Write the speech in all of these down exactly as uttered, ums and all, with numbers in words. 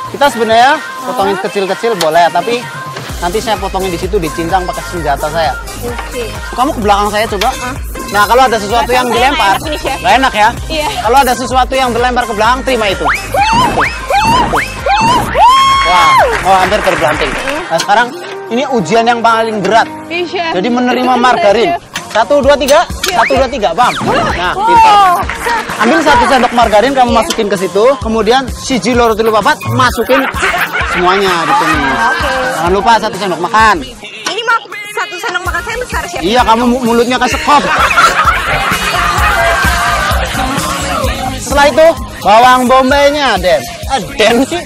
Kita sebenarnya potongin kecil-kecil boleh, tapi nanti saya potongin di situ dicincang pakai senjata saya. Oke. Kamu ke belakang saya coba. Uh. Nah, kalau ada sesuatu yang dilempar, nggak enak, ini, nggak enak ya? Iya. Kalau ada sesuatu yang dilempar ke belakang, terima itu. Tuh. Tuh. Wah, oh hampir terbelanting. Nah, sekarang ini ujian yang paling berat. Iya. Jadi menerima margarin. Satu, dua, tiga. Satu, dua, tiga. Bam. Nah, pintar. Ambil satu sendok margarin, kamu masukin ke situ. Kemudian siji loro telu papat, masukin semuanya di sini. Oke. Jangan lupa satu sendok makan. Ini mau satu sendok makan saya besar chef. Iya, kamu mulutnya ke sekop. Setelah itu bawang bombaynya, Den. Ah, Den sih.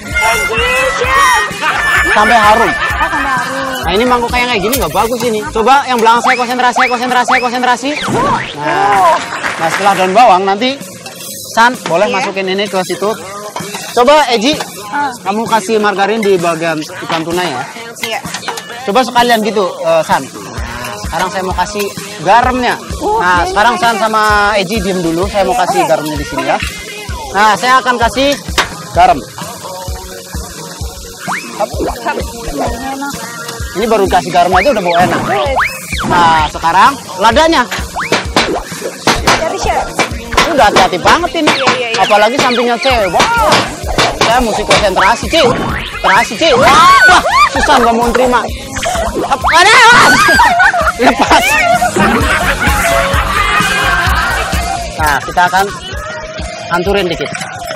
Sampai harum. Oh, sampai harum. Nah, ini mangkuk kayak kayak gini nggak bagus ini. Coba yang belakang saya konsentrasi, konsentrasi, konsentrasi. Nah, nah setelah daun bawang nanti San boleh Iya. masukin ini ke situ. Coba Eji, Ah. kamu kasih margarin di bagian ikan tuna ya. Iya. Coba sekalian gitu, eh, San. Sekarang saya mau kasih garamnya. Nah, sekarang San sama Eji diem dulu. Saya mau kasih garamnya di sini ya. Nah, saya akan kasih garam. Ini baru kasih garam aja udah bau enak. Nah, sekarang ladanya. Dari chef. Ini udah hati-hati banget ini. Iya, iya, iya. Apalagi sampingnya cewek. Wah, saya mesti konsentrasi, Ci. Konsentrasi, Ci. Wah, susah nggak mau terima. Ada, lepas. Nah, kita akan hancurin dikit.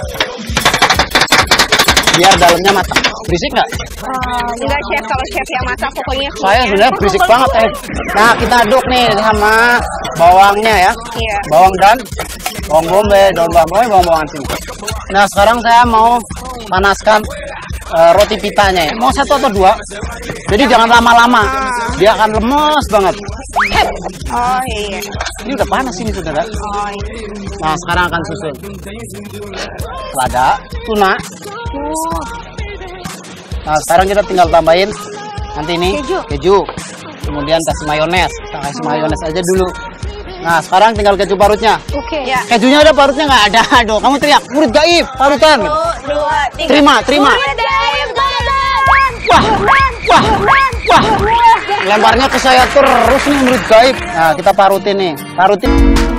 Biar dalamnya matang. Berisik nggak? Uh, enggak chef, kalau chef yang masak pokoknya. Saya sebenarnya berisik banget eh. Nah, kita aduk nih sama bawangnya ya. Iya. Bawang dan bawang bombay, daun bawang, bawang-bawangan sini. Nah, sekarang saya mau panaskan uh, roti pitanya ya. Mau satu atau dua? Jadi jangan lama-lama. Dia akan lemes banget. Oh iya. Ini udah panas ini, saudara. Oh iya. Nah, sekarang akan susun lada, tuna. Nah, sekarang kita tinggal tambahin nanti ini Keju. keju. Kemudian kasih mayones. Kita kasih mayones aja dulu. Nah, sekarang tinggal keju parutnya. Oke. Ya. Kejunya ada, parutnya nggak ada. Aduh, kamu teriak, murid gaib, parutan. Satu, dua, tiga. Terima, terima. Wah, wah, wah. Lemparnya ke saya terus nih murid gaib. Nah, kita parutin nih. Parutin.